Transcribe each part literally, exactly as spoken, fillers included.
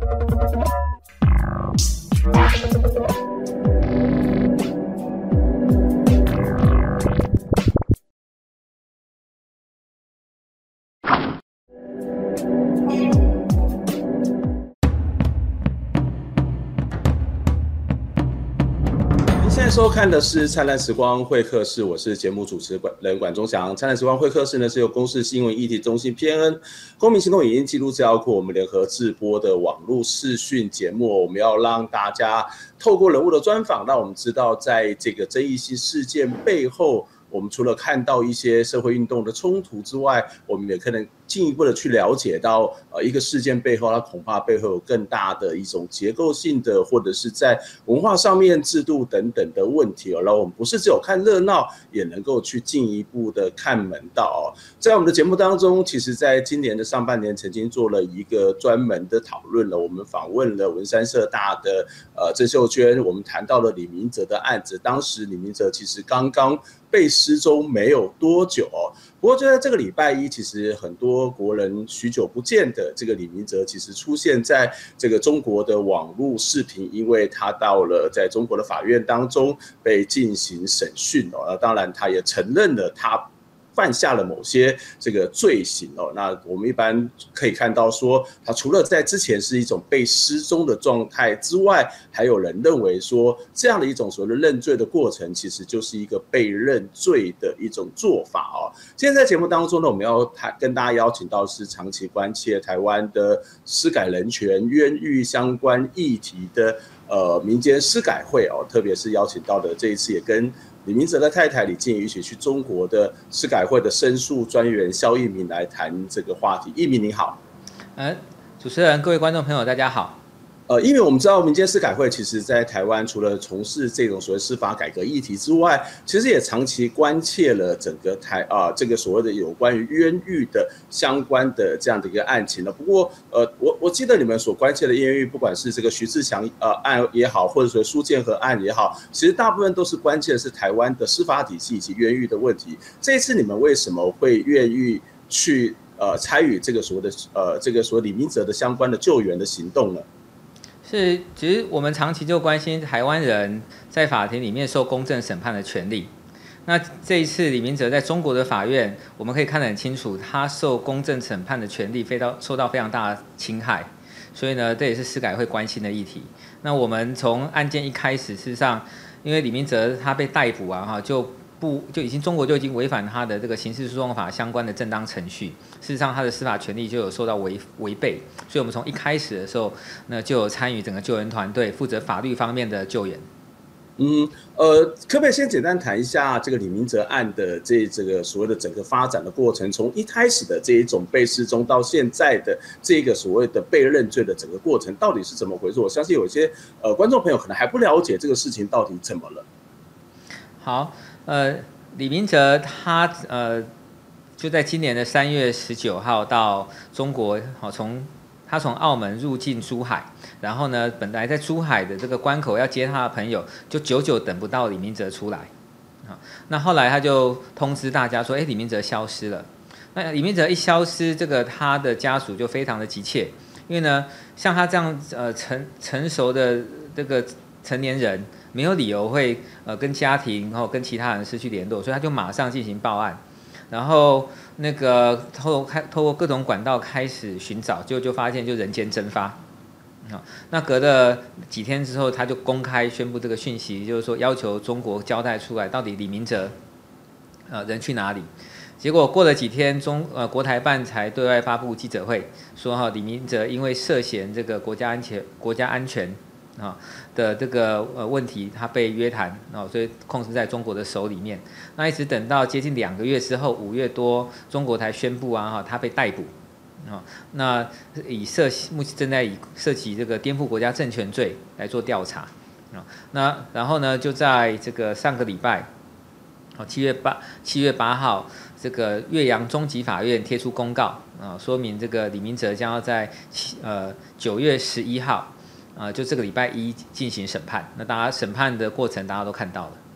收看的是灿烂时光会客室，我是节目主持人管中祥。灿烂时光会客室呢是由公视新闻议题中心 P N N 公民行动影音记录资料库我们联合制播的网络视讯节目。我们要让大家透过人物的专访，让我们知道在这个争议性事件背后，我们除了看到一些社会运动的冲突之外，我们也可能进一步的去了解到，呃，一个事件背后，它恐怕背后有更大的一种结构性的，或者是在文化上面、制度等等的问题哦。然后我们不是只有看热闹，也能够去进一步的看门道哦。在我们的节目当中，其实在今年的上半年曾经做了一个专门的讨论了，我们访问了文山社大的呃郑秀娟，我们谈到了李明哲的案子，当时李明哲其实刚刚被失踪没有多久哦。不过就在这个礼拜一，其实很多国人许久不见的这个李明哲，其实出现在这个中国的网络视频，因为他到了在中国的法院当中被进行审讯哦。那当然，他也承认了他犯下了某些这个罪行哦。那我们一般可以看到说，他除了在之前是一种被失踪的状态之外，还有人认为说，这样的一种所谓的认罪的过程，其实就是一个被认罪的一种做法哦。今天在节目当中呢，我们要跟大家邀请到是长期关切台湾的司改人权、冤狱相关议题的呃民间司改会哦，特别是邀请到的这一次也跟李明哲的太太李静怡一起去中国的司改会的申诉专员萧一鸣来谈这个话题。一鸣你好。 呃，主持人、各位观众朋友，大家好。 呃，因为我们知道民间司改会其实在台湾除了从事这种所谓司法改革议题之外，其实也长期关切了整个台啊、呃、这个所谓的有关于冤狱的相关的这样的一个案情了。不过呃，我我记得你们所关切的冤狱，不管是这个徐自强呃案也好，或者说苏建和案也好，其实大部分都是关切的是台湾的司法体系以及冤狱的问题。这一次你们为什么会愿意去呃参与这个所谓的呃这个所谓李明哲的相关的救援的行动呢？ 是，其实我们长期就关心台湾人在法庭里面受公正审判的权利。那这一次李明哲在中国的法院，我们可以看得很清楚，他受公正审判的权利非到受到非常大的侵害。所以呢，这也是司改会关心的议题。那我们从案件一开始，事实上，因为李明哲他被逮捕啊，哈，就不就已经中国就已经违反他的这个刑事诉讼法相关的正当程序，事实上他的司法权利就有受到违违背，所以我们从一开始的时候，那就有参与整个救援团队，负责法律方面的救援。 嗯，呃，可不可以先简单谈一下这个李明哲案的这这个所谓的整个发展的过程，从一开始的这一种被失踪到现在的这个所谓的被认罪的整个过程到底是怎么回事？我相信有些呃观众朋友可能还不了解这个事情到底怎么了。 好，呃，李明哲他呃就在今年的三月十九号到中国，好从。他从澳门入境珠海，然后呢，本来在珠海的这个关口要接他的朋友，就久久等不到李明哲出来。那后来他就通知大家说，哎，李明哲消失了。那李明哲一消失，这个他的家属就非常的急切，因为呢，像他这样呃成成熟的这个成年人，没有理由会呃跟家庭然后跟其他人失去联络，所以他就马上进行报案。然后那个透过透过各种管道开始寻找，就就发现就人间蒸发。那隔了几天之后，他就公开宣布这个讯息，就是说要求中国交代出来到底李明哲呃人去哪里。结果过了几天，中呃国台办才对外发布记者会，说哈李明哲因为涉嫌这个国家安全国家安全啊的这个呃问题，他被约谈啊，所以控制在中国的手里面。那一直等到接近两个月之后，五月多，中国才宣布啊，哈，他被逮捕啊。那以涉目前正在以涉及这个颠覆国家政权罪来做调查啊。那然后呢，就在这个上个礼拜，哦，七月八七月八号，这个岳阳中级法院贴出公告啊，说明这个李明哲将要在呃九月十一号。呃，就这个礼拜一进行审判，那大家审判的过程大家都看到了。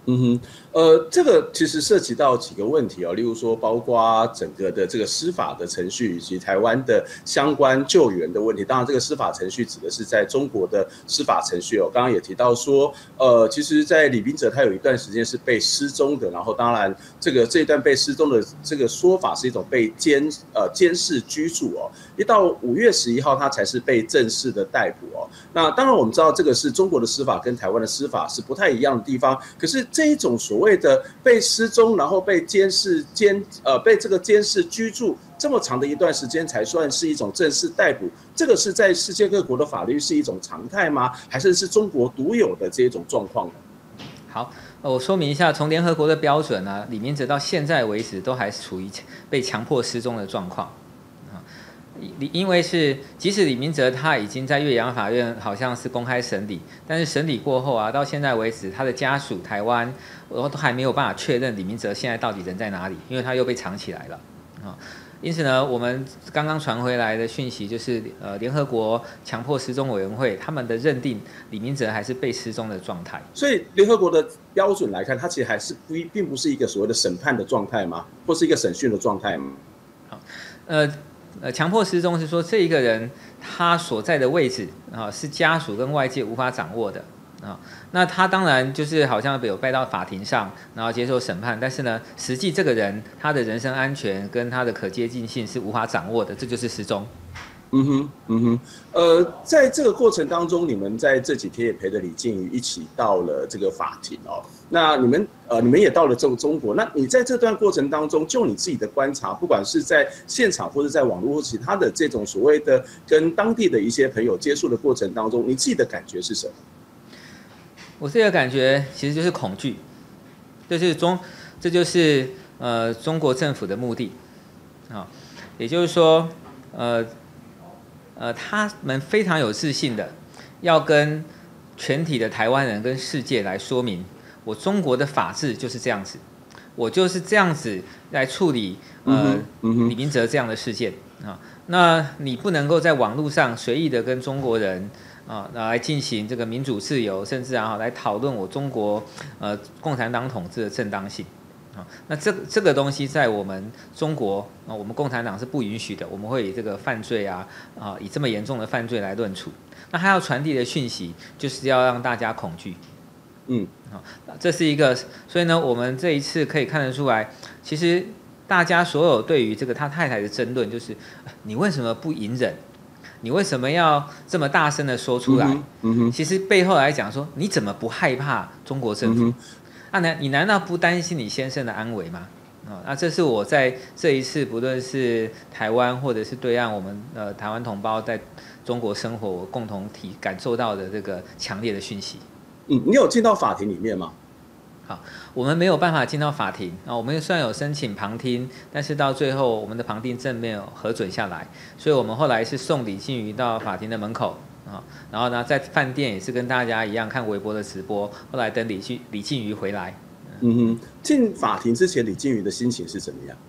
嗯哼，呃，这个其实涉及到几个问题哦，例如说，包括整个的这个司法的程序，以及台湾的相关救援的问题。当然，这个司法程序指的是在中国的司法程序哦。刚刚也提到说，呃，其实，在李秉哲他有一段时间是被失踪的，然后当然，这个这一段被失踪的这个说法是一种被监呃监视居住哦。一到五月十一号，他才是被正式的逮捕哦。那当然，我们知道这个是中国的司法跟台湾的司法是不太一样的地方，可是。这一种所谓的被失踪，然后被监视监呃被这个监视居住这么长的一段时间，才算是一种正式逮捕。这个是在世界各国的法律是一种常态吗？还是是中国独有的这种状况呢？ 好，我说明一下，从联合国的标准呢、啊，李秉哲到现在为止都还是处于被强迫失踪的状况。因为是，即使李秉哲他已经在岳阳法院好像是公开审理，但是审理过后啊，到现在为止，他的家属台湾，我都还没有办法确认李秉哲现在到底人在哪里，因为他又被藏起来了啊。因此呢，我们刚刚传回来的讯息就是，呃，联合国强迫失踪委员会他们的认定李秉哲还是被失踪的状态。 所以联合国的标准来看，它其实还是不并不是一个所谓的审判的状态吗？或是一个审讯的状态吗？ 好，呃。呃，强迫失踪是说这一个人他所在的位置啊，是家属跟外界无法掌握的啊。那他当然就是好像有带到法庭上，然后接受审判，但是呢，实际这个人他的人身安全跟他的可接近性是无法掌握的，这就是失踪。 嗯哼，嗯哼，呃，在这个过程当中，你们在这几天也陪着李静瑜一起到了这个法庭哦。那你们呃，你们也到了中中国。那你在这段过程当中，就你自己的观察，不管是在现场或者在网络或其他的这种所谓的跟当地的一些朋友接触的过程当中，你自己的感觉是什么？ 我自己的感觉其实就是恐惧，就是中，这就是呃中国政府的目的啊，也就是说，呃。呃，他们非常有自信的，要跟全体的台湾人跟世界来说明，我中国的法治就是这样子，我就是这样子来处理呃、嗯嗯、李秉哲这样的事件啊。那你不能够在网络上随意的跟中国人啊来进行这个民主自由，甚至啊来讨论我中国呃共产党统治的正当性。那这个这个东西在我们中国啊，我们共产党是不允许的。我们会以这个犯罪啊啊，以这么严重的犯罪来论处。那他要传递的讯息就是要让大家恐惧，嗯，啊，这是一个。所以呢，我们这一次可以看得出来，其实大家所有对于这个他太太的争论，就是你为什么不隐忍？你为什么要这么大声的说出来？嗯嗯嗯、其实背后来讲说，你怎么不害怕中国政府？嗯啊，难你难道不担心你先生的安危吗？啊，那这是我在这一次不论是台湾或者是对岸，我们呃台湾同胞在中国生活，我共同体感受到的这个强烈的讯息。 嗯，你有进到法庭里面吗？ 好，我们没有办法进到法庭啊。我们虽然有申请旁听，但是到最后我们的旁听证没有核准下来，所以我们后来是送李静瑜到法庭的门口。啊，然后呢，在饭店也是跟大家一样看微博的直播，后来等李静李静瑜回来。 嗯哼，进法庭之前，李静瑜的心情是怎么样？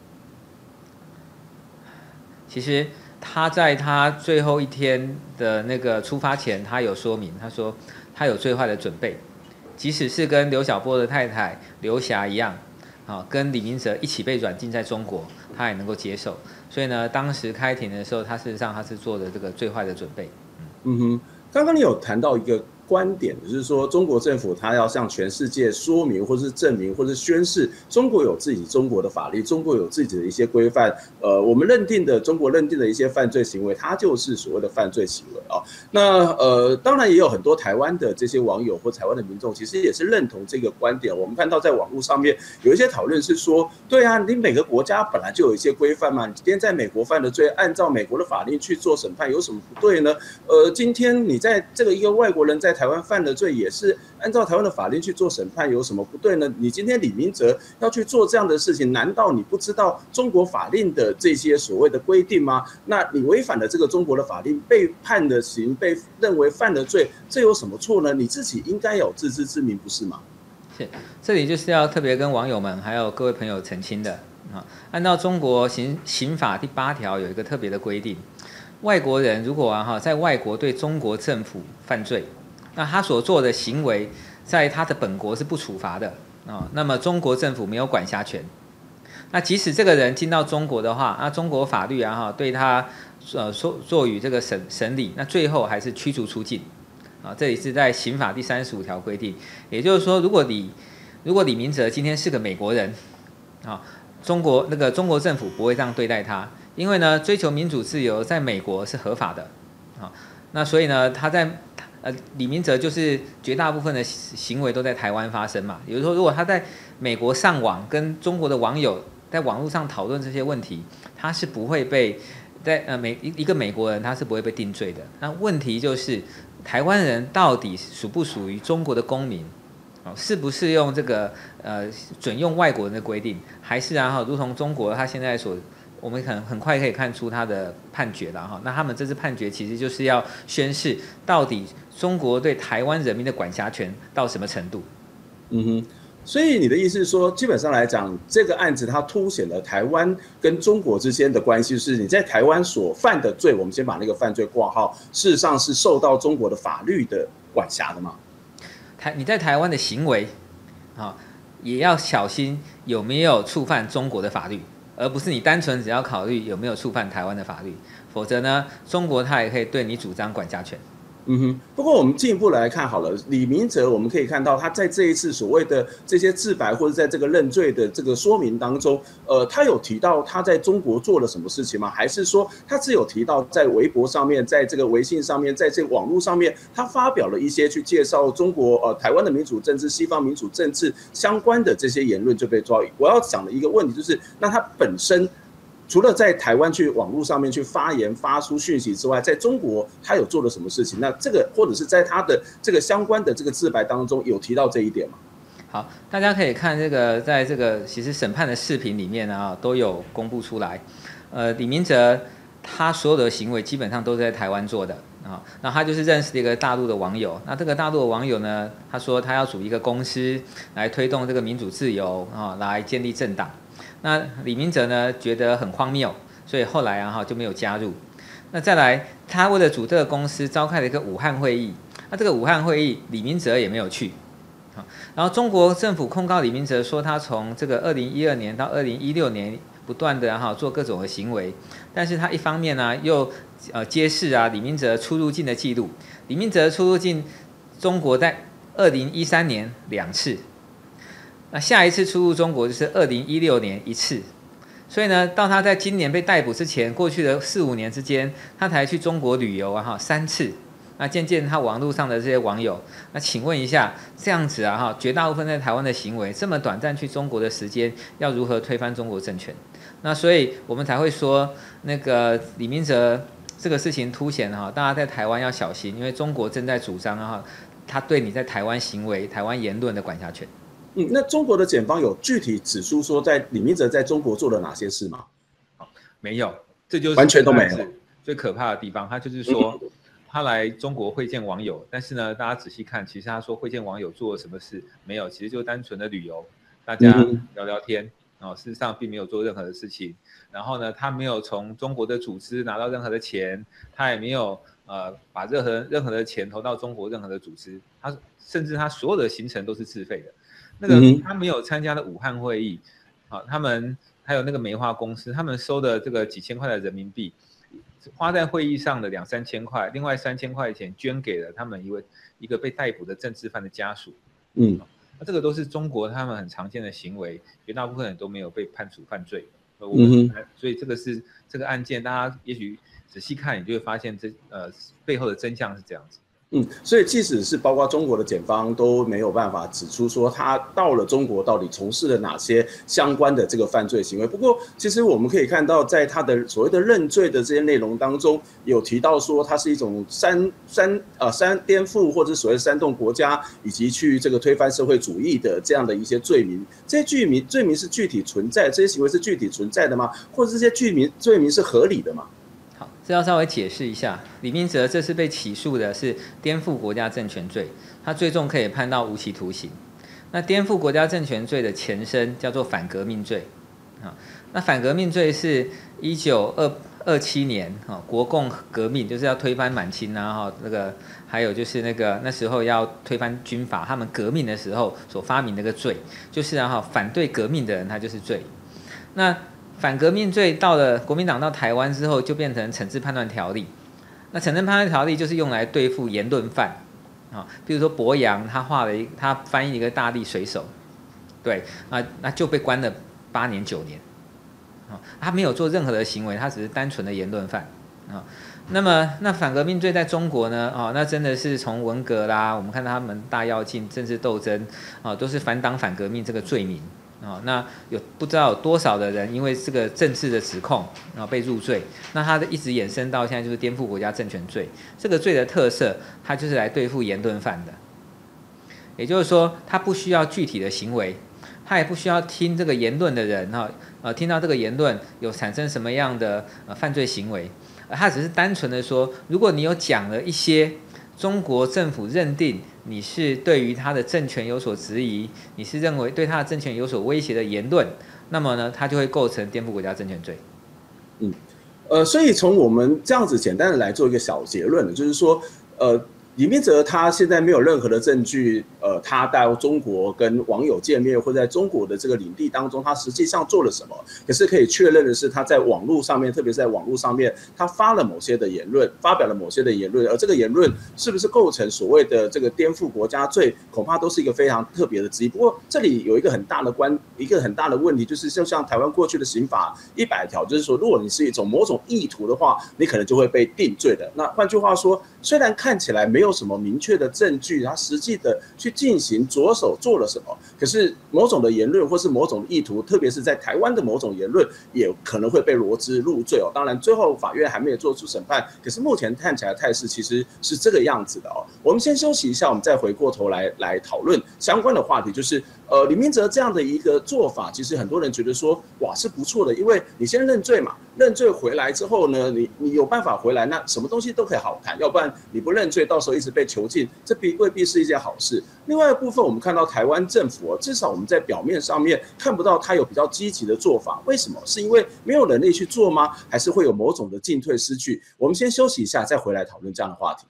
其实他在他最后一天的那个出发前，他有说明，他说他有最坏的准备，即使是跟刘晓波的太太刘霞一样，啊，跟李秉哲一起被软禁在中国，他也能够接受。所以呢，当时开庭的时候，他事实上他是做的这个最坏的准备。 嗯哼，刚刚你有谈到一个观点，就是说中国政府它要向全世界说明，或是证明，或是宣示中国有自己中国的法律，中国有自己的一些规范。呃，我们认定的中国认定的一些犯罪行为，它就是所谓的犯罪行为啊。那呃，当然也有很多台湾的这些网友或台湾的民众，其实也是认同这个观点。我们看到在网络上面有一些讨论是说，对啊，你每个国家本来就有一些规范嘛，你今天在美国犯的罪，按照美国的法律去做审判，有什么不对呢？呃，今天你在这个一个外国人在台湾犯的罪，也是按照台湾的法律去做审判，有什么不对呢？你今天李秉哲要去做这样的事情，难道你不知道中国法令的这些所谓的规定吗？那你违反了这个中国的法令，被判的刑，被认为犯了罪，这有什么错呢？你自己应该有自知之明，不是吗？ 是，这里就是要特别跟网友们还有各位朋友澄清的啊。按照中国刑刑法第八条有一个特别的规定，外国人如果啊哈在外国对中国政府犯罪，那他所做的行为在他的本国是不处罚的啊，那么中国政府没有管辖权。那即使这个人进到中国的话，那中国法律啊哈对他呃作作予这个审审理，那最后还是驱逐出境。啊，这里是在刑法第三十五条规定，也就是说，如果李如果李明哲今天是个美国人，啊，中国那个中国政府不会这样对待他，因为呢，追求民主自由在美国是合法的，啊，那所以呢，他在呃李明哲就是绝大部分的行为都在台湾发生嘛，也就是说，如果他在美国上网跟中国的网友在网络上讨论这些问题，他是不会被在呃美一个美国人他是不会被定罪的。那问题就是台湾人到底属不属于中国的公民？是不是用这个呃准用外国人的规定，还是啊如同中国他现在所，我们可能很快可以看出他的判决了哈。那他们这次判决其实就是要宣示到底中国对台湾人民的管辖权到什么程度。 嗯哼，所以你的意思是说，基本上来讲，这个案子它凸显了台湾跟中国之间的关系，是你在台湾所犯的罪，我们先把那个犯罪挂号，事实上是受到中国的法律的管辖的嘛？ 台你在台湾的行为，啊，也要小心有没有触犯中国的法律，而不是你单纯只要考虑有没有触犯台湾的法律，否则呢，中国它也可以对你主张管辖权。 嗯哼，不过我们进一步来看好了，李明哲我们可以看到他在这一次所谓的这些自白或者在这个认罪的这个说明当中，呃，他有提到他在中国做了什么事情吗？还是说他只有提到在微博上面，在这个微信上面，在这个网络上面，他发表了一些去介绍中国呃台湾的民主政治、西方民主政治相关的这些言论就被抓？我要讲的一个问题就是，那他本身除了在台湾去网络上面去发言发出讯息之外，在中国他有做了什么事情？那这个或者是在他的这个相关的这个自白当中有提到这一点吗？ 好，大家可以看这个，在这个其实审判的视频里面啊，都有公布出来。呃，李明哲他所有的行为基本上都是在台湾做的啊。那他就是认识了一个大陆的网友，那这个大陆的网友呢，他说他要组一个公司来推动这个民主自由啊，来建立政党。那李明哲呢觉得很荒谬，所以后来啊就没有加入。那再来，他为了组这个公司召开了一个武汉会议，那这个武汉会议李明哲也没有去。然后中国政府控告李明哲说，他从这个二零一二年到二零一六年不断的哈做各种的行为，但是他一方面呢又呃揭示啊李明哲出入境的记录，李明哲出入境中国在二零一三年两次。那下一次出入中国就是二零一六年一次，所以呢，到他在今年被逮捕之前，过去的四五年之间，他才去中国旅游啊哈三次。那渐渐他网络上的这些网友，那请问一下，这样子啊哈，绝大部分在台湾的行为，这么短暂去中国的时间，要如何推翻中国政权？那所以我们才会说，那个李明哲这个事情凸显哈，大家在台湾要小心，因为中国正在主张啊，他对你在台湾行为、台湾言论的管辖权。 嗯，那中国的检方有具体指出说，在李明哲在中国做了哪些事吗？ 没有，这就是完全都没有。 最可怕的地方，他就是说，他来中国会见网友，但是呢，大家仔细看，其实他说会见网友做了什么事没有，其实就单纯的旅游，大家聊聊天。哦，事实上并没有做任何的事情。然后呢，他没有从中国的组织拿到任何的钱，他也没有呃把任何任何的钱投到中国任何的组织，他甚至他所有的行程都是自费的。那个他没有参加的武汉会议，啊，他们还有那个梅花公司，他们收的这个几千块的人民币，花在会议上的两三千块，另外三千块钱捐给了他们一位一个被逮捕的政治犯的家属。嗯，那这个都是中国他们很常见的行为，绝大部分人都没有被判处犯罪。我们、嗯、所以这个是这个案件，大家也许仔细看，你就会发现这呃背后的真相是这样子。 嗯，所以即使是包括中国的检方都没有办法指出说他到了中国到底从事了哪些相关的这个犯罪行为。不过，其实我们可以看到，在他的所谓的认罪的这些内容当中，有提到说它是一种煽煽呃煽颠覆或者所谓煽动国家以及去这个推翻社会主义的这样的一些罪名。这些罪名罪名是具体存在，这些行为是具体存在的吗？或者这些罪名罪名是合理的吗？ 好，这要稍微解释一下，李明哲这次被起诉的是颠覆国家政权罪，他最重可以判到无期徒刑。那颠覆国家政权罪的前身叫做反革命罪，啊，那反革命罪是一九二七年哈国共革命，就是要推翻满清啊哈那个，还有就是那个那时候要推翻军阀，他们革命的时候所发明那个罪，就是啊哈反对革命的人他就是罪。那反革命罪到了国民党到台湾之后，就变成惩治判断条例。那惩治判断条例就是用来对付言论犯啊，比如说博洋他画了一他翻译一个大力水手，对啊，那就被关了八年九年。他没有做任何的行为，他只是单纯的言论犯啊。那么，那反革命罪在中国呢？啊，那真的是从文革啦，我们看到他们大跃进、政治斗争啊，都是反党反革命这个罪名啊。那有不知道有多少的人因为这个政治的指控啊被入罪，那他的一直衍生到现在就是颠覆国家政权罪。这个罪的特色，它就是来对付言论犯的，也就是说，他不需要具体的行为。他也不需要听这个言论的人哈，呃，听到这个言论有产生什么样的呃犯罪行为，而他只是单纯的说，如果你有讲了一些中国政府认定你是对于他的政权有所质疑，你是认为对他的政权有所威胁的言论，那么呢，他就会构成颠覆国家政权罪。 嗯，呃，所以从我们这样子简单的来做一个小结论，就是说，呃。李明哲他现在没有任何的证据，呃，他到中国跟网友见面，或在中国的这个领地当中，他实际上做了什么？可是可以确认的是，他在网络上面，特别是在网络上面，他发了某些的言论，发表了某些的言论，而这个言论是不是构成所谓的这个颠覆国家罪，恐怕都是一个非常特别的质疑。不过这里有一个很大的关，一个很大的问题，就是就像台湾过去的刑法一百条，就是说，如果你是一种某种意图的话，你可能就会被定罪的。那换句话说，虽然看起来没有什么明确的证据，他实际的去进行着手做了什么，可是某种的言论或是某种的意图，特别是在台湾的某种言论，也可能会被罗织入罪哦。当然，最后法院还没有做出审判，可是目前看起来态势其实是这个样子的哦。我们先休息一下，我们再回过头来来讨论相关的话题，就是呃李明哲这样的一个做法，其实很多人觉得说哇是不错的，因为你先认罪嘛，认罪回来之后呢，你你有办法回来，那什么东西都可以好谈，要不然你不认罪，到时候一直被囚禁，这未必是一件好事。另外一部分，我们看到台湾政府、哦、至少我们在表面上面看不到他有比较积极的做法，为什么？是因为没有能力去做吗？还是会有某种的进退失据？我们先休息一下，再回来讨论这样的话题。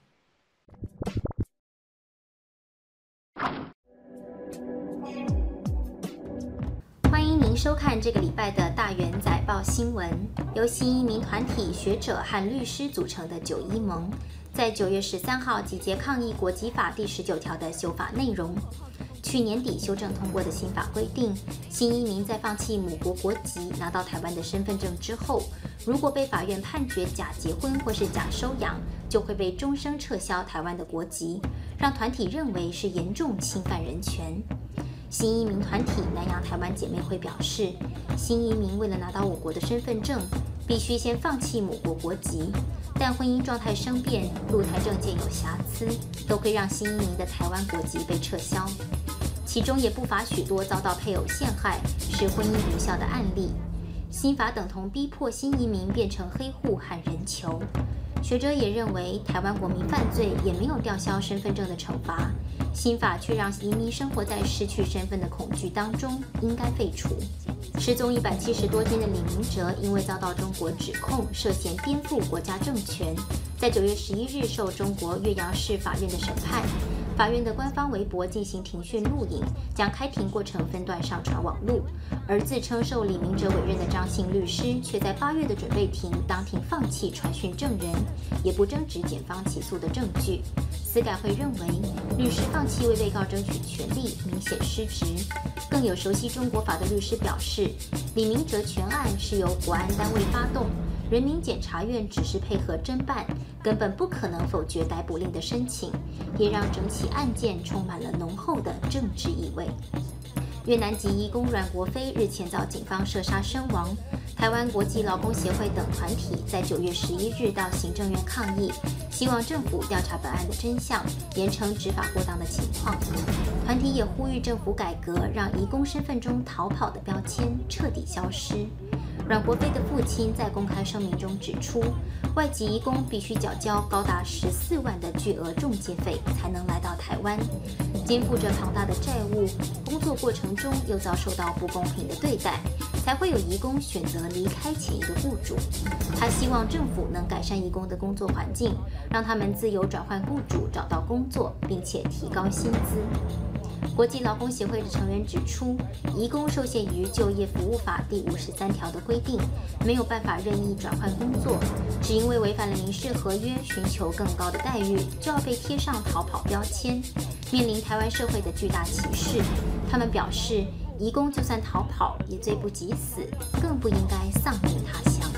欢迎您收看这个礼拜的大元载报新闻，由新移民团体学者和律师组成的九一盟，在九月十三号集结抗议国籍法第十九条的修法内容。去年底修正通过的新法规定，新移民在放弃母国国籍，拿到台湾的身份证之后，如果被法院判决假结婚或是假收养，就会被终生撤销台湾的国籍，让团体认为是严重侵犯人权。新移民团体南洋台湾姐妹会表示，新移民为了拿到我国的身份证，必须先放弃母国国籍，但婚姻状态生变、陆台证件有瑕疵，都会让新移民的台湾国籍被撤销。其中也不乏许多遭到配偶陷害、使婚姻无效的案例。新法等同逼迫新移民变成黑户和人球。学者也认为，台湾国民犯罪也没有吊销身份证的惩罚，新法却让移民生活在失去身份的恐惧当中，应该废除。失踪一百七十多天的李明哲，因为遭到中国指控涉嫌颠覆国家政权，在九月十一日受中国岳阳市法院的审判。法院的官方微博进行庭讯录影，将开庭过程分段上传网路。而自称受李明哲委任的张姓律师，却在八月的准备庭当庭放弃传讯证人，也不争执检方起诉的证据。司改会认为，律师放弃为被告争取权利，明显失职。更有熟悉中国法的律师表示，李明哲全案是由国安单位发动，人民检察院只是配合侦办，根本不可能否决逮捕令的申请，也让整起案件充满了浓厚的政治意味。越南籍移工阮国飞日前遭警方射杀身亡，台湾国际劳工协会等团体在九月十一日到行政院抗议，希望政府调查本案的真相，严惩执法过当的情况。团体也呼吁政府改革，让移工身份中逃跑的标签彻底消失。阮国飞的父亲在公开声明中指出，外籍移工必须缴交高达十四万的巨额中介费才能来到台湾，肩负着庞大的债务，工作过程中又遭受到不公平的对待，才才会有移工选择离开前一个雇主。他希望政府能改善移工的工作环境，让他们自由转换雇主，找到工作，并且提高薪资。国际劳工协会的成员指出，移工受限于就业服务法第五十三条的规定，没有办法任意转换工作，只因为违反了民事合约，寻求更高的待遇，就要被贴上逃跑标签，面临台湾社会的巨大歧视。他们表示，移工就算逃跑，也罪不及死，更不应该丧命他乡。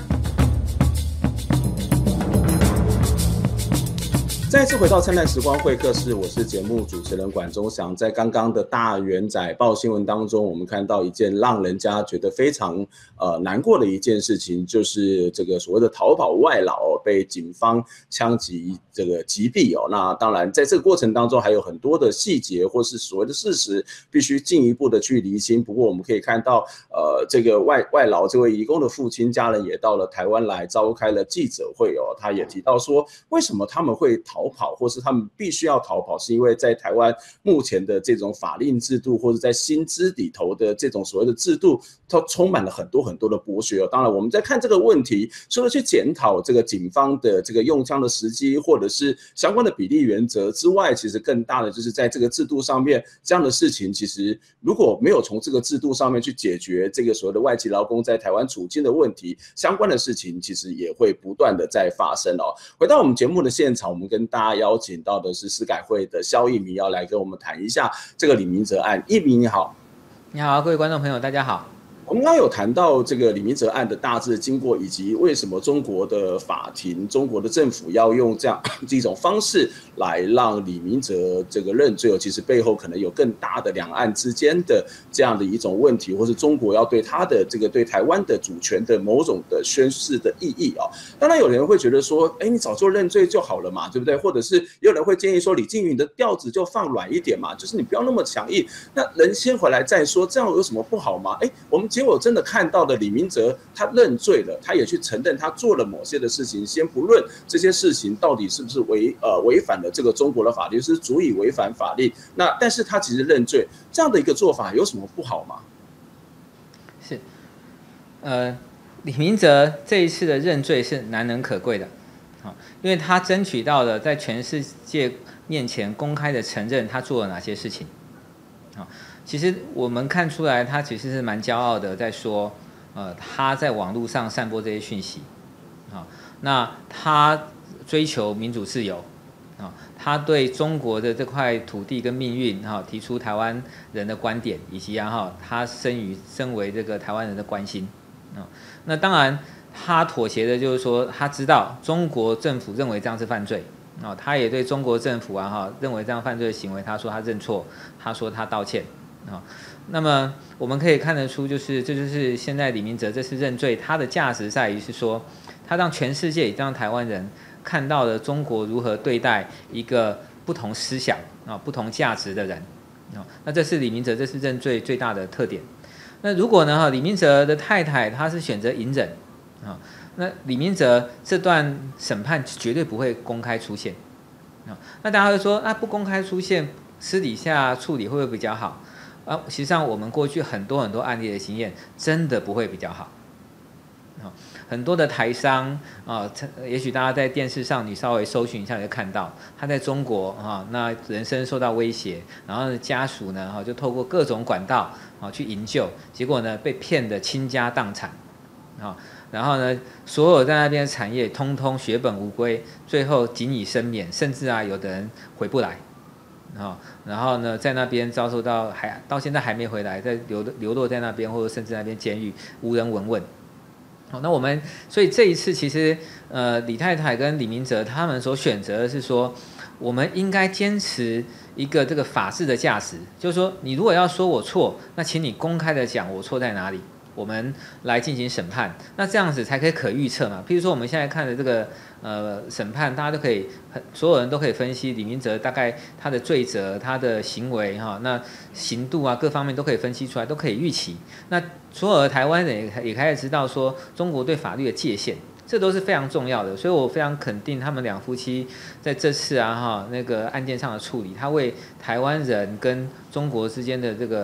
再次回到灿烂时光会客室，我是节目主持人管中祥。在刚刚的大元载报新闻当中，我们看到一件让人家觉得非常呃难过的一件事情，就是这个所谓的逃跑外劳被警方枪击这个击毙哦。那当然，在这个过程当中还有很多的细节或是所谓的事实，必须进一步的去厘清。不过我们可以看到，呃，这个外外劳这位移工的父亲家人也到了台湾来召开了记者会哦。他也提到说，为什么他们会逃跑，或是他们必须要逃跑，是因为在台湾目前的这种法令制度，或者在薪资里头的这种所谓的制度，它充满了很多很多的剥削哦。当然，我们在看这个问题，除了去检讨这个警方的这个用枪的时机，或者是相关的比例原则之外，其实更大的就是在这个制度上面，这样的事情其实如果没有从这个制度上面去解决这个所谓的外籍劳工在台湾处境的问题，相关的事情其实也会不断的在发生哦。回到我们节目的现场，我们跟大家邀请到的是司改会的萧逸民，要来跟我们谈一下这个李明哲案。逸民你好。 你好，各位观众朋友，大家好。 我们刚刚有谈到这个李明哲案的大致经过，以及为什么中国的法庭、中国的政府要用这样这种方式来让李明哲这个认罪，其实背后可能有更大的两岸之间的这样的一种问题，或是中国要对他的这个对台湾的主权的某种的宣示的意义啊。当然有人会觉得说，哎，你早就认罪就好了嘛，对不对？或者是也有人会建议说，李静瑜你的调子就放软一点嘛，就是你不要那么强硬，那人先回来再说，这样有什么不好吗？哎，我们结果真的看到的李明哲他认罪了，他也去承认他做了某些的事情，先不论这些事情到底是不是违呃违反了这个中国的法律，是足以违反法律，那但是他其实认罪，这样的一个做法有什么不好吗？ 是，呃，李明哲这一次的认罪是难能可贵的，因为他争取到了在全世界面前公开的承认他做了哪些事情。其实我们看出来，他其实是蛮骄傲的，在说，呃，他在网络上散播这些讯息，啊，那他追求民主自由，啊，他对中国的这块土地跟命运，哈，提出台湾人的观点，以及然后他生于身为这个台湾人的关心，啊，那当然他妥协的就是说，他知道中国政府认为这样是犯罪。哦，他也对中国政府啊哈认为这样犯罪的行为，他说他认错，他说他道歉啊、哦。那么我们可以看得出，就是这就是现在李明哲这次认罪，他的价值在于是说，他让全世界也让台湾人看到了中国如何对待一个不同思想啊、哦、不同价值的人啊、哦。那这是李明哲这次认罪最大的特点。那如果呢哈李明哲的太太她是选择隐忍啊。哦，那李明哲这段审判绝对不会公开出现，那大家会说，啊不公开出现，私底下处理会不会比较好？啊，实际上我们过去很多很多案例的经验，真的不会比较好。很多的台商啊，也许大家在电视上你稍微搜寻一下就看到，他在中国啊，那人身受到威胁，然后家属呢哈就透过各种管道啊去营救，结果呢被骗得倾家荡产啊。然后呢，所有在那边的产业通通血本无归，最后仅以身免，甚至啊，有的人回不来，啊，然后呢，在那边遭受到还到现在还没回来，在流流落在那边，或者甚至那边监狱无人闻问。好，那我们所以这一次其实呃，李太太跟李明哲他们所选择的是说，我们应该坚持一个这个法治的价值，就是说，你如果要说我错，那请你公开的讲我错在哪里。我们来进行审判，那这样子才可以可预测嘛。譬如说我们现在看的这个呃审判，大家都可以，所有人都可以分析李明哲大概他的罪责、他的行为哈，那刑度啊各方面都可以分析出来，都可以预期。那所有的台湾人也也开始知道说中国对法律的界限，这都是非常重要的。所以我非常肯定他们两夫妻在这次啊哈那个案件上的处理，他为台湾人跟中国之间的这个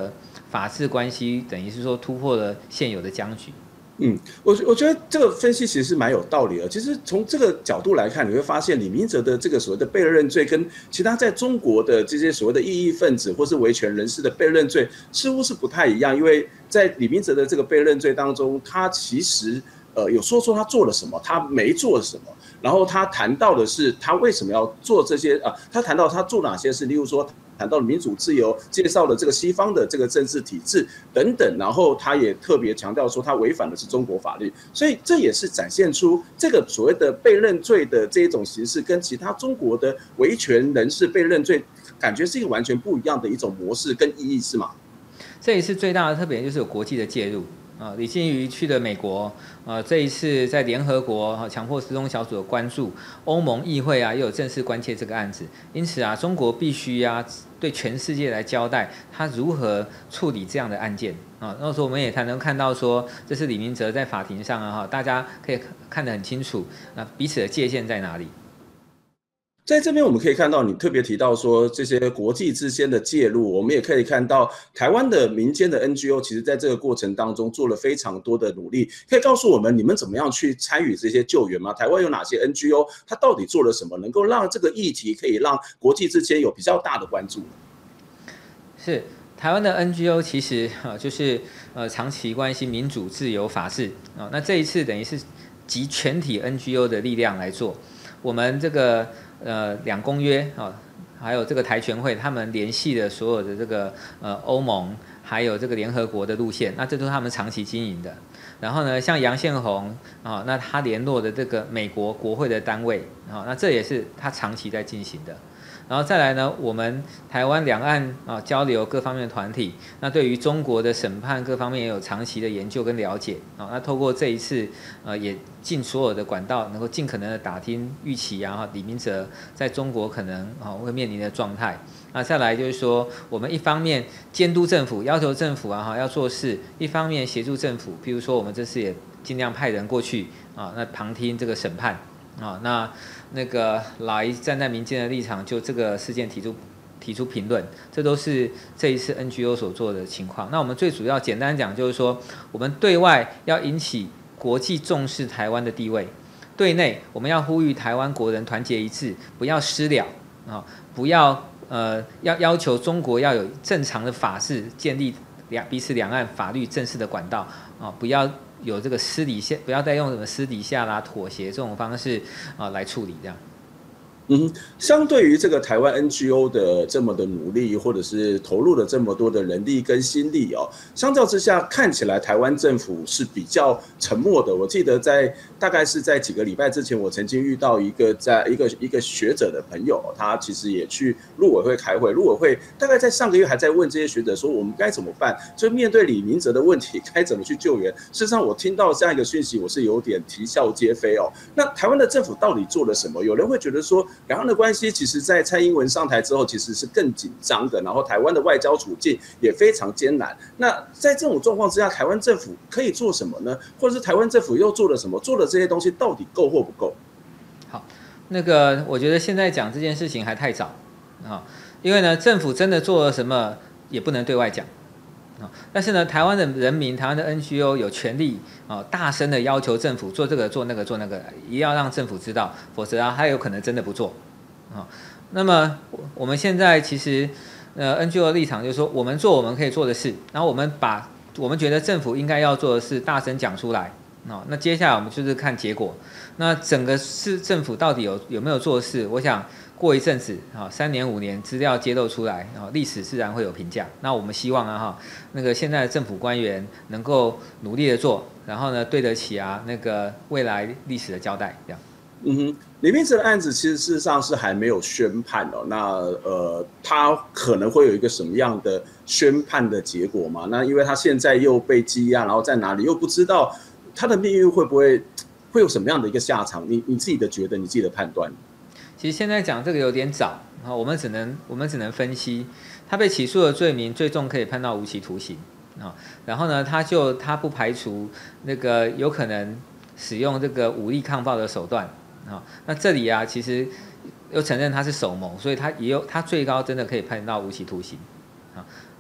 法治关系等于是说突破了现有的僵局。 嗯，我我觉得这个分析其实是蛮有道理的。其实从这个角度来看，你会发现李明哲的这个所谓的被认罪，跟其他在中国的这些所谓的异议分子或是维权人士的被认罪，似乎是不太一样。因为在李明哲的这个被认罪当中，他其实呃有说说他做了什么，他没做什么。然后他谈到的是他为什么要做这些啊？他谈到他做哪些事，例如说谈到了民主自由，介绍了这个西方的这个政治体制等等。然后他也特别强调说他违反的是中国法律，所以这也是展现出这个所谓的被认罪的这一种形式，跟其他中国的维权人士被认罪，感觉是一个完全不一样的一种模式跟意义，是吗？ 这一次最大的特点就是有国际的介入。啊，李金瑜去了美国，呃，这一次在联合国哈强迫失踪小组的关注，欧盟议会啊也有正式关切这个案子，因此啊，中国必须啊对全世界来交代他如何处理这样的案件啊。那时候我们也才能看到说，这是李明哲在法庭上啊哈，大家可以看得很清楚，那彼此的界限在哪里？ 在这边我们可以看到，你特别提到说这些国际之间的介入，我们也可以看到台湾的民间的 N G O 其实在这个过程当中做了非常多的努力。可以告诉我们你们怎么样去参与这些救援吗？台湾有哪些 N G O 它到底做了什么，能够让这个议题可以让国际之间有比较大的关注？ 是台湾的 N G O 其实啊就是呃长期关心民主、自由、法治啊。那这一次等于是集全体 N G O 的力量来做，我们这个。呃，两公约啊，还有这个台全会，他们联系了所有的这个呃欧盟，还有这个联合国的路线，那这都是他们长期经营的。然后呢，像杨宪宏啊，那他联络的这个美国国会的单位啊，那这也是他长期在进行的。然后再来呢，我们台湾两岸啊交流各方面的团体，那对于中国的审判各方面也有长期的研究跟了解啊。那透过这一次，呃，也尽所有的管道，能够尽可能的打听预期啊，李明哲在中国可能啊会面临的状态。那再来就是说，我们一方面监督政府，要求政府啊哈要做事，一方面协助政府，譬如说我们这次也尽量派人过去啊，那旁听这个审判。啊，那那个来站在民间的立场，就这个事件提出提出评论，这都是这一次 N G O 所做的情况。那我们最主要简单讲，就是说，我们对外要引起国际重视台湾的地位，对内我们要呼吁台湾国人团结一致，不要私了啊，不要呃要要求中国要有正常的法治，建立两彼此两岸法律正式的管道啊，不要。有这个私底下，不要再用什么私底下啦、妥协这种方式啊来处理这样。 嗯，相对于这个台湾 N G O 的这么的努力，或者是投入了这么多的人力跟心力哦，相较之下，看起来台湾政府是比较沉默的。我记得在大概是在几个礼拜之前，我曾经遇到一个在一个一个学者的朋友，他其实也去陆委会开会，陆委会大概在上个月还在问这些学者说，我们该怎么办？就面对李明哲的问题，该怎么去救援？事实上，我听到这样一个讯息，我是有点啼笑皆非哦。那台湾的政府到底做了什么？有人会觉得说。两岸的关系其实在蔡英文上台之后其实是更紧张的，然后台湾的外交处境也非常艰难。那在这种状况之下，台湾政府可以做什么呢？或者是台湾政府又做了什么？做了这些东西到底够或不够？ 好，那个我觉得现在讲这件事情还太早啊，因为呢，政府真的做了什么也不能对外讲。但是呢，台湾的人民、台湾的 N G O 有权利啊，大声的要求政府做这个、做那个、做那个，一定要让政府知道，否则啊，他有可能真的不做啊。那么我们现在其实呃 N G O 的立场就是说，我们做我们可以做的事，然后我们把我们觉得政府应该要做的事大声讲出来啊。那接下来我们就是看结果。那整个市政府到底有有没有做事？我想。过一阵子啊，三年五年资料揭露出来啊，历史自然会有评价。那我们希望啊哈，那个现在的政府官员能够努力的做，然后呢对得起啊那个未来历史的交代，这样。 嗯哼，李明哲的案子其实事实上是还没有宣判哦。那呃，他可能会有一个什么样的宣判的结果嘛？那因为他现在又被羁押，然后在哪里又不知道，他的命运会不会会有什么样的一个下场？你你自己的觉得，你自己的判断？ 其实现在讲这个有点早啊，我们只能我们只能分析，他被起诉的罪名最重可以判到无期徒刑啊。然后呢，他就他不排除那个有可能使用这个武力抗暴的手段啊。那这里啊，其实又承认他是首谋，所以他也有他最高真的可以判到无期徒刑啊。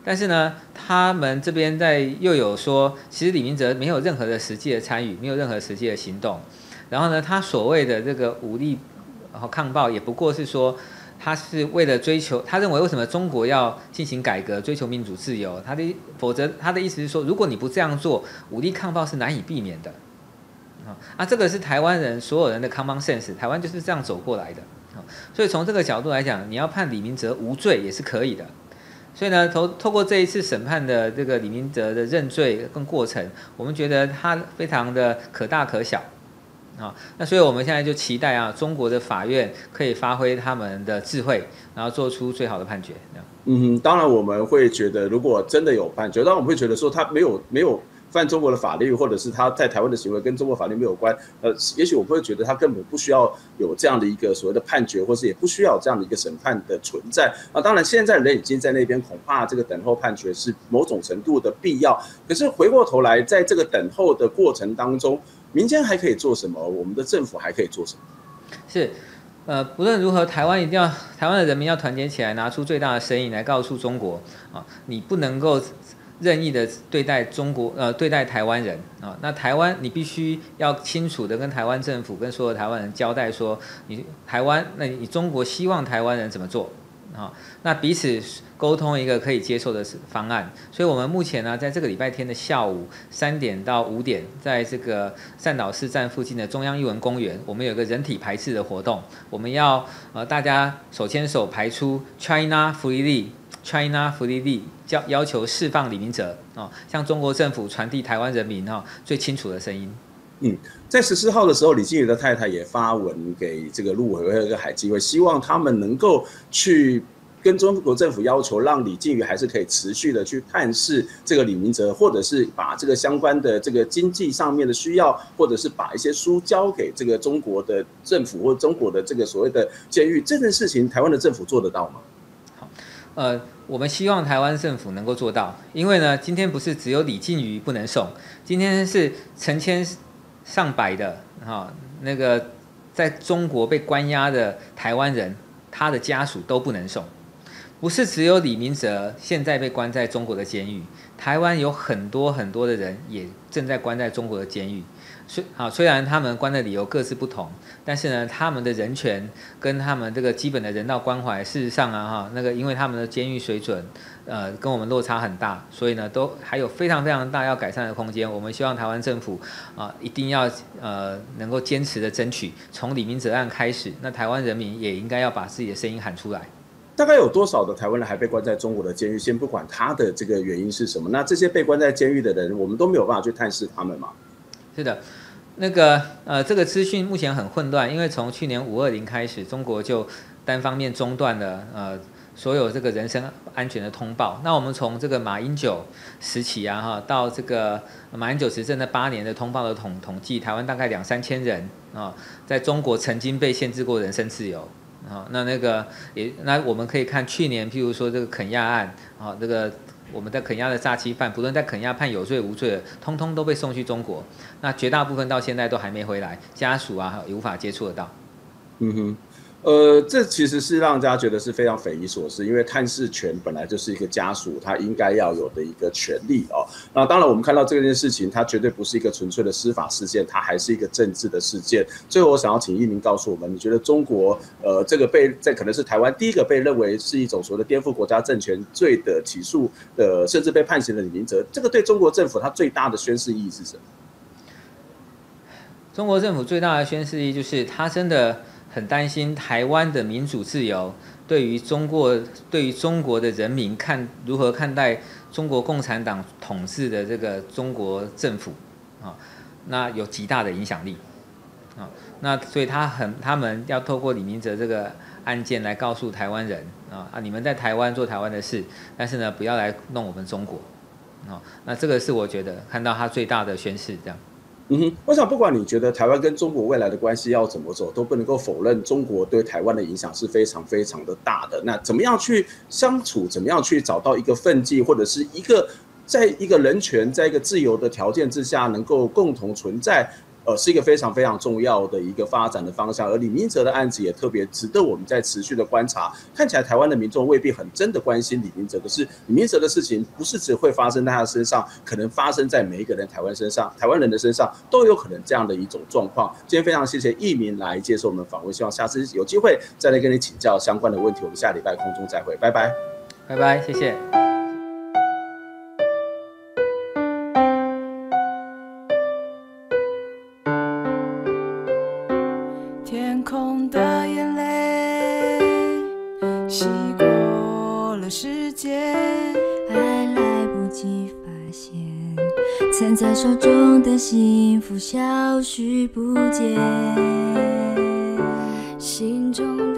但是呢，他们这边在又有说，其实李明哲没有任何的实际的参与，没有任何实际的行动。然后呢，他所谓的这个武力和抗暴，也不过是说，他是为了追求，他认为为什么中国要进行改革，追求民主自由？他的否则他的意思是说，如果你不这样做，武力抗暴是难以避免的。啊，这个是台湾人所有人的 common sense， 台湾就是这样走过来的。所以从这个角度来讲，你要判李明哲无罪也是可以的。所以呢，透透过这一次审判的这个李明哲的认罪跟过程，我们觉得他非常的可大可小。啊，那所以我们现在就期待啊，中国的法院可以发挥他们的智慧，然后做出最好的判决。 嗯，当然我们会觉得，如果真的有判决，当然我们会觉得说他没有没有犯中国的法律，或者是他在台湾的行为跟中国法律没有关，呃，也许我们会觉得他根本不需要有这样的一个所谓的判决，或是也不需要有这样的一个审判的存在。啊，当然现在人已经在那边，恐怕这个等候判决是某种程度的必要。可是回过头来，在这个等候的过程当中，民间还可以做什么？我们的政府还可以做什么？ 是。呃，不论如何，台湾一定要，台湾的人民要团结起来，拿出最大的声音来告诉中国啊，你不能够任意的对待中国，呃，对待台湾人啊。那台湾你必须要清楚的跟台湾政府、跟所有台湾人交代说，你台湾，那你中国希望台湾人怎么做啊？那彼此沟通一个可以接受的方案。所以我们目前呢，在这个礼拜天的下午三点到五点，在这个善导市站附近的中央艺文公园，我们有个人体排斥的活动，我们要呃大家手牵手排出 China Freely。China Freely 要要求释放李明哲啊，向中国政府传递台湾人民哈最清楚的声音。 嗯，在十四号的时候，李进宇的太太也发文给这个陆委会跟海基会，希望他们能够去跟中国政府要求，让李进宇还是可以持续的去探视这个李明哲，或者是把这个相关的这个经济上面的需要，或者是把一些书交给这个中国的政府或中国的这个所谓的监狱，这件事情台湾的政府做得到吗？ 好，呃。我们希望台湾政府能够做到，因为呢，今天不是只有李进宇不能送，今天是成千上百的哈那个在中国被关押的台湾人，他的家属都不能送。不是只有李明哲现在被关在中国的监狱，台湾有很多很多的人也正在关在中国的监狱。虽啊，虽然他们关的理由各自不同，但是呢，他们的人权跟他们这个基本的人道关怀，事实上啊，哈，那个因为他们的监狱水准，呃，跟我们落差很大，所以呢，都还有非常非常大要改善的空间。我们希望台湾政府啊，一定要呃能够坚持的争取，从李明哲案开始，那台湾人民也应该要把自己的声音喊出来。 大概有多少的台湾人还被关在中国的监狱？先不管他的这个原因是什么，那这些被关在监狱的人，我们都没有办法去探视他们吗？ 是的，那个呃，这个资讯目前很混乱，因为从去年五二零开始，中国就单方面中断了呃所有这个人身安全的通报。那我们从这个马英九时期啊哈，到这个马英九执政的八年的通报的统统计，台湾大概两三千人啊，在中国曾经被限制过人身自由。啊，那那个也，那我们可以看去年，譬如说这个肯亚案，啊，这个我们在肯亚的诈欺犯，不论在肯亚判有罪无罪的，通通都被送去中国。那绝大部分到现在都还没回来，家属啊也无法接触得到。 嗯哼。呃，这其实是让大家觉得是非常匪夷所思，因为探视权本来就是一个家属他应该要有的一个权利哦。那当然，我们看到这件事情，它绝对不是一个纯粹的司法事件，它还是一个政治的事件。最后，我想要请一鸣告诉我们，你觉得中国呃这个被在可能是台湾第一个被认为是一种所谓的颠覆国家政权罪的起诉的，甚至被判刑的李明哲，这个对中国政府它最大的宣示意义是什么？ 中国政府最大的宣示意义就是他真的很担心台湾的民主自由对于中国对于中国的人民看如何看待中国共产党统治的这个中国政府啊，那有极大的影响力啊，那所以他很他们要透过李明哲这个案件来告诉台湾人啊啊，你们在台湾做台湾的事，但是呢不要来弄我们中国啊，那这个是我觉得看到他最大的宣示这样。 嗯哼，我想不管你觉得台湾跟中国未来的关系要怎么走，都不能够否认中国对台湾的影响是非常非常的大的。那怎么样去相处，怎么样去找到一个分际，或者是一个在一个人权、在一个自由的条件之下，能够共同存在， 呃是一个非常非常重要的一个发展的方向。而李明哲的案子也特别值得我们在持续的观察。看起来台湾的民众未必很真的关心李明哲，可是李明哲的事情不是只会发生在他的身上，可能发生在每一个人台湾身上，台湾人的身上都有可能这样的一种状况。今天非常谢谢奕明来接受我们访问，希望下次有机会再来跟你请教相关的问题。我们下礼拜空中再会，拜拜， 拜拜，谢谢。 天空的眼泪洗过了世界， 还来不及发现，攥在手中的幸福消失不见，心中的